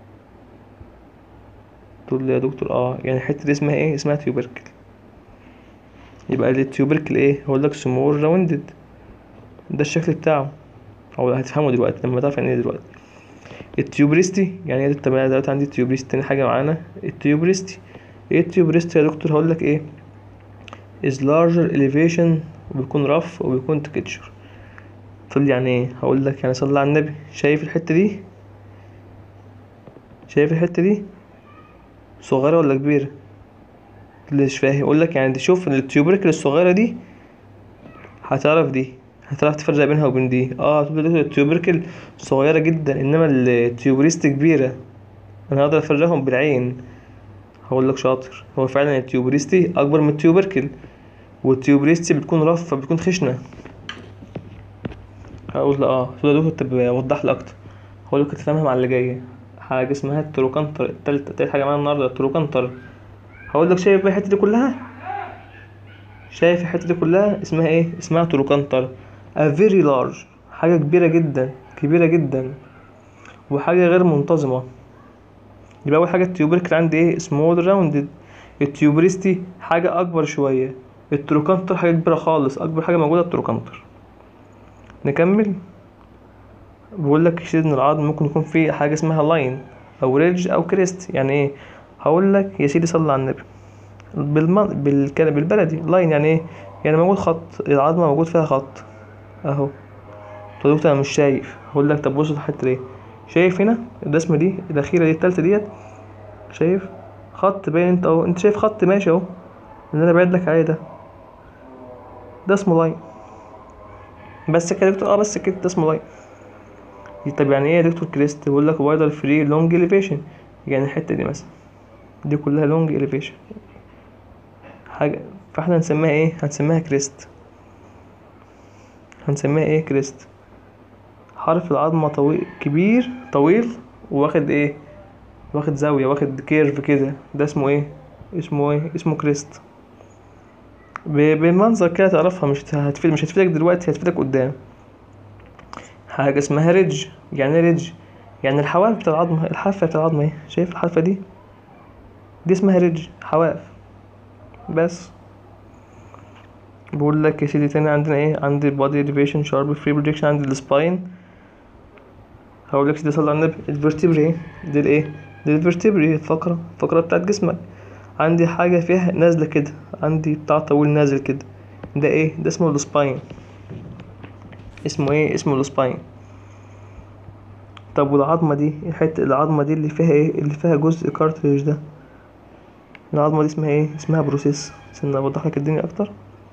تقول لي يا دكتور اه يعني الحته دي اسمها ايه؟ اسمها تيوبركل. يبقى التيوبركل ايه؟ هقول لك small rounded، ده الشكل بتاعه، او هتفهمه دلوقتي لما تعرف يعني ايه دلوقتي. التيوبريستي يعني ايه؟ طب دلوقتي عندي التيوبريستي تاني حاجه معانا التيوبريستي. ايه التيوبريستي يا دكتور؟ هقول لك ايه is larger elevation وبيكون رف وبيكون texture. تقول لي يعني ايه؟ هقول لك يعني صلى على النبي، شايف الحته دي؟ شايف الحته دي صغيره ولا كبيره؟ اللي مش فاهم اقول لك يعني دي، شوف التيوبركل الصغيره دي هتعرف دي هتعرف تفرق بينها وبين دي. اه تقول لي التيوبركل صغيره جدا انما التيوبريست كبيره، انا هقدر افرقهم بالعين. هقول لك شاطر، هو فعلا التيوبريستي اكبر من التيوبركل، والتيوبريستي بتكون رف فبتكون خشنة. هقول لا اه تقول يا دكتور طب وضح لي اكتر. هقول لك هتفهمها مع اللي جايه. حاجه اسمها التروكانتر التالتة تالت حاجه معانا النهارده التروكانتر. هقول لك شايف بقى الحته دي كلها؟ شايف الحته دي كلها اسمها ايه؟ اسمها تروكانتر. a very large حاجه كبيره جدا كبيره جدا وحاجه غير منتظمه. يبقى اول حاجه التيوبركل عندي ايه؟ سمول راوندد. التيوبريستي حاجه اكبر شويه. التروكانتر حاجه كبيره خالص اكبر حاجه موجوده التروكانتر. نكمل. بيقول لك شديد من العظم ممكن يكون فيه حاجه اسمها لاين او ريدج او كريست. يعني ايه؟ هقول لك يا سيدي صلي على النبي. بالمن... بالكلام بالبلدي لاين يعني ايه؟ يعني موجود خط العظمه موجود فيها خط اهو. طب دكتور انا مش شايف. هقول لك طب بص الحته دي. شايف هنا الرسمه دي الاخيره دي التالتة ديت؟ شايف خط باين انت اهو؟ انت شايف خط ماشي اهو اللي انا بعد لك عليه ده ده اسمه لاين. بس كده يا دكتور؟ اه بس كده ده اسمه لاين. طب يعني ايه يا دكتور كريست؟ بقول لك وايدر فري لونج اليفيشن. يعني الحته دي مثلا دي كلها لونج اليفيشن حاجه. فاحنا هنسميها ايه؟ هنسميها كريست. هنسميها ايه؟ كريست. حرف العظمه طويل كبير طويل واخد ايه؟ واخد زاويه واخد كيرف كده ده اسمه ايه؟ اسمه ايه؟ اسمه كريست. ب- بالمنظر كده تعرفها. مش هتفيد مش هتفيدك دلوقتي هتفيدك قدام. حاجه اسمها ريدج. يعني ايه ريدج؟ يعني الحواف بتاع العظمه الحافه بتاع العظمه ايه؟ شايف الحافه دي؟ دي اسمها ريدج حواف بس. بقول لك يا سيدي تاني عندنا ايه؟ عندي body elevation sharp free projection عندي السباين. هقول لك سيدي صلي على النبي. الفرتبري دي الايه؟ دي الفرتبري الفقرة الفقرة بتاعت جسمك. عندي حاجة فيها نازلة كده عندي بتاع طويل نازل كده ده ايه؟ ده اسمه السباين. اسمه ايه؟ اسمه السباين. طب والعظمة دي الحتة العظمة دي اللي فيها ايه؟ اللي فيها جزء كارتريج ده العظمة دي اسمها ايه؟ اسمها بروسيس. استنى اوضح لك الدنيا اكتر.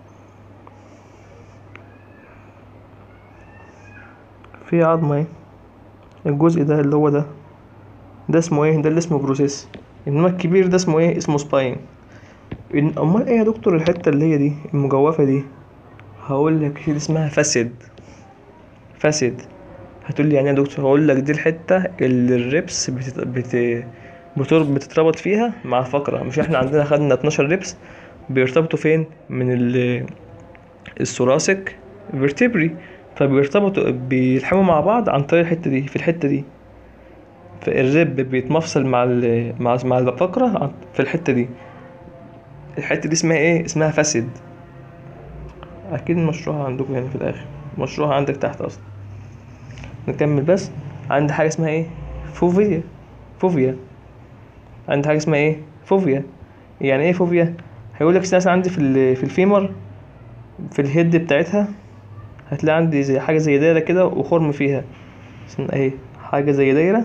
في عظمة ايه؟ الجزء ده اللي هو ده ده اسمه ايه؟ ده اللي اسمه بروسيس. انما الكبير ده اسمه ايه؟ اسمه سباين. إن- امال ايه يا دكتور الحته اللي هي دي المجوفه دي؟ هقول لك دي اسمها فاسد. فاسد. هتقول لي يعني إيه يا دكتور؟ هقول لك دي الحته اللي الريبس بتت... بت... بتر... بتتربط فيها مع الفقره. مش احنا عندنا خدنا اتناشر ريبس بيرتبطوا فين؟ من ال... الثوراسيك فيرتبري. فبيرتبطوا بيلحموا مع بعض عن طريق الحته دي. في الحته دي فالريب بيتمفصل مع ال... مع مع الفقره عن- في الحته دي. الحته دي اسمها ايه؟ اسمها فاسد. اكيد مشروعها عندكم يعني في الاخر. مشروعها عندك تحت اصلا. نكمل بس. عندي حاجه اسمها ايه؟ فوفيا. فوفيا. عندي حاجه اسمها ايه؟ فوفيا. يعني ايه فوفيا؟ هيقول لك مثلا عندي في ال- في الفيمر في الهيد بتاعتها هتلاقي عندي زي حاجه زي دايره كده وخرم فيها. اسمها ايه؟ حاجه زي دايره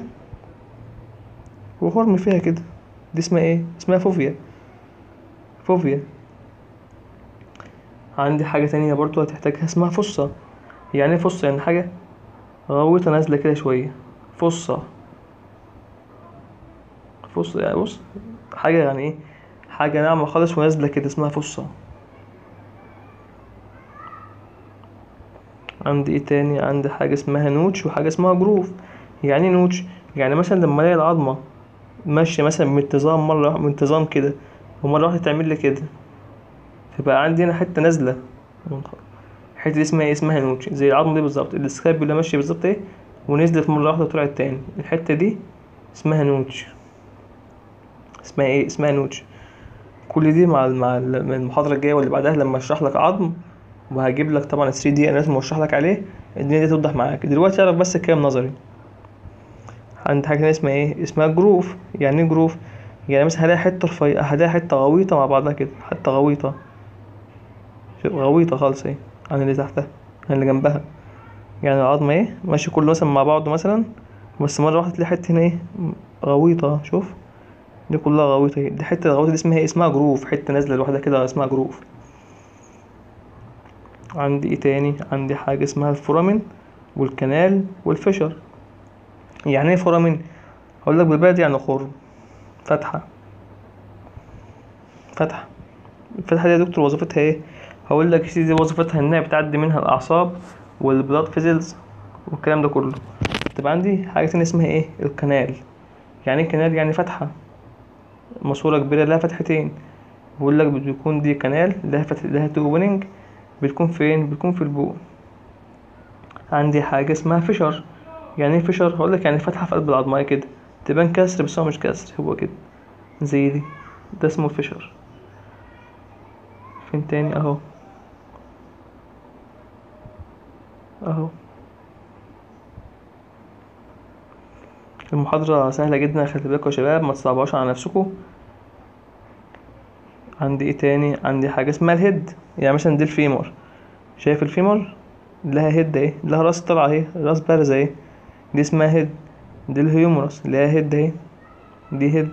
وخرم فيها كده. دي اسمها ايه؟ اسمها فوفيا. فوفيا. عندي حاجه تانية برضو هتحتاجها اسمها فصة. يعني ايه فصة؟ يعني حاجه غويطه نازله كده شويه. فصة. فص يعني بص حاجة يعني ايه؟ حاجة ناعمة خالص ونازلة كده اسمها فصة. عندي ايه تاني؟ عندي حاجة اسمها نوتش وحاجة اسمها جروف. يعني ايه نوتش؟ يعني مثلا لما الاقي العظمة ماشية مثلا بانتظام مرة واحدة بانتظام كده ومرة واحدة تعمل لي كده فبقى عندي هنا حتة نازلة. الحتة دي اسمها ايه؟ اسمها نوتش. زي العظمة دي بالظبط السكاب اللي ماشية بالظبط ايه ونزلت مرة واحدة وطلعت تاني. الحتة دي اسمها نوتش. اسمها ايه؟ اسمها نوتش. كل دي مع مع المحاضرة الجاية واللي بعدها لما اشرح لك عظم وهجيب لك طبعا ال ثري دي انا لازم اشرح لك عليه. الدنيا دي توضح معاك دلوقتي. اعرف بس الكلام نظري. عند حاجه تانية اسمها ايه؟ اسمها جروف. يعني ايه جروف؟ يعني مثلا هلاقي حته رفيعه هلاقي حته غويطه مع بعضها كده. حته غويطه شوف غويطه خالص اهي عن اللي تحتها عن اللي جنبها. يعني العظم ايه ماشي كله مثلا مع بعضه مثلا بس مره واحده تلاقي حته هنا ايه غويطه. شوف دي كلها غويطه اهي. دي حته الغويطه دي اسمها ايه؟ اسمها جروف. حته نازله لوحدها كده اسمها جروف. عندي ايه تاني؟ عندي حاجه اسمها الفورامين والكنال والفشر. يعني ايه فورامين؟ هقول لك بالبلدي يعني خرم. فتحه. فتحه. الفتحه دي يا دكتور وظيفتها ايه؟ هقول لك يا سيدي وظيفتها انها بتعدي منها الاعصاب والبلاد فيزلز والكلام ده كله. تبقى عندي حاجه تانية اسمها ايه؟ الكنال. يعني ايه كنال؟ يعني فتحه، ماسوره كبيره لها فتحتين. بقول لك بتكون دي كنال لها فتح، لها تو اوبننج. بتكون فين؟ بتكون في البوق. عندي حاجه اسمها فيشر. يعني ايه فيشر؟ هقول لك يعني فتحه في قلب العظميه كده، تبان كسر بس هو مش كسر، هو كده زي دي، ده اسمه فيشر. فين تاني؟ اهو اهو. المحاضرة سهلة جدا، خلي بالكوا يا شباب، ما تصعبوهاش على نفسكوا. عندي ايه تاني؟ عندي حاجة اسمها الهيد. يعني مثلا دي الفيمور، شايف الفيمور لها هيد اهي، لها راس طالعة اهي، راس بارزة اهي، دي اسمها هيد. دي الهيومرس لها هيد اهي، دي هيد.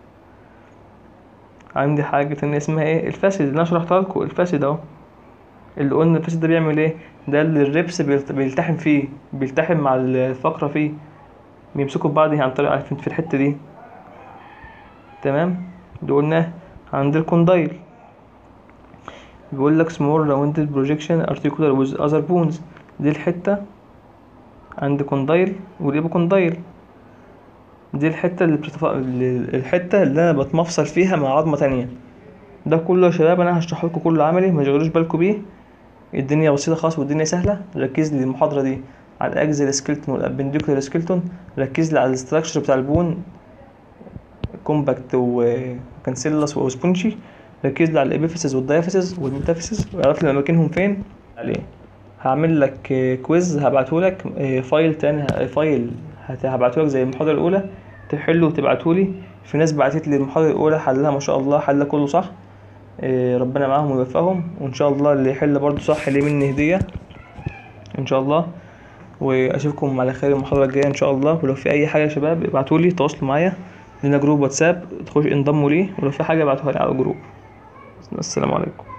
عندي حاجة تانية اسمها ايه؟ الفاسد اللي انا شرحتها لكم، الفاسد اهو. اللي قلنا الفاسد ده بيعمل ايه؟ ده اللي الريبس بيلت- بيلتحم فيه، بيلتحم مع الفقرة فيه، بيمسكوا ببعض عن طريق في الحتة دي. تمام. اللي قلناه. عند الكوندايل بيقول لك small rounded projection articular with other bones. دي الحتة عند كوندايل ودي كوندايل. دي الحتة اللي بتتف... اللي- الحتة اللي انا بتمفصل فيها مع عظمة تانية. ده كله يا شباب انا هشرح لكم كله عملي، ما تشغلوش بالكم بيه. الدنيا بسيطة خالص والدنيا سهلة. ركز لي المحاضرة دي على الاكزيال سكيلتون والابنديكولار سكيلتون. ركز لي على الاستراكشر بتاع البون، كومباكت وكانسيلس وسبونجي. ركز لي على الابيفيسز والدايفيسز والميتافيسز، واعرف لي اماكنهم فين عليه. هعمل لك آه، كويز هبعتهولك، آه، فايل تاني، آه، فايل هت- هبعتهولك زي المحاضرة الأولى، تحله وتبعتهولي. في ناس بعتت لي المحاضرة الأولى حلها ما شاء الله، حل كله صح. آه، ربنا معاهم ويوفقهم، وإن شاء الله اللي يحل برضه صح ليه مني هدية إن شاء الله. وأشوفكم على خير المحاضرة الجاية إن شاء الله. ولو في أي حاجة يا شباب ابعتولي، تواصلوا معايا، لنا جروب واتساب تخش انضموا ليه، ولو في حاجة ابعتوها لي على الجروب. السلام عليكم.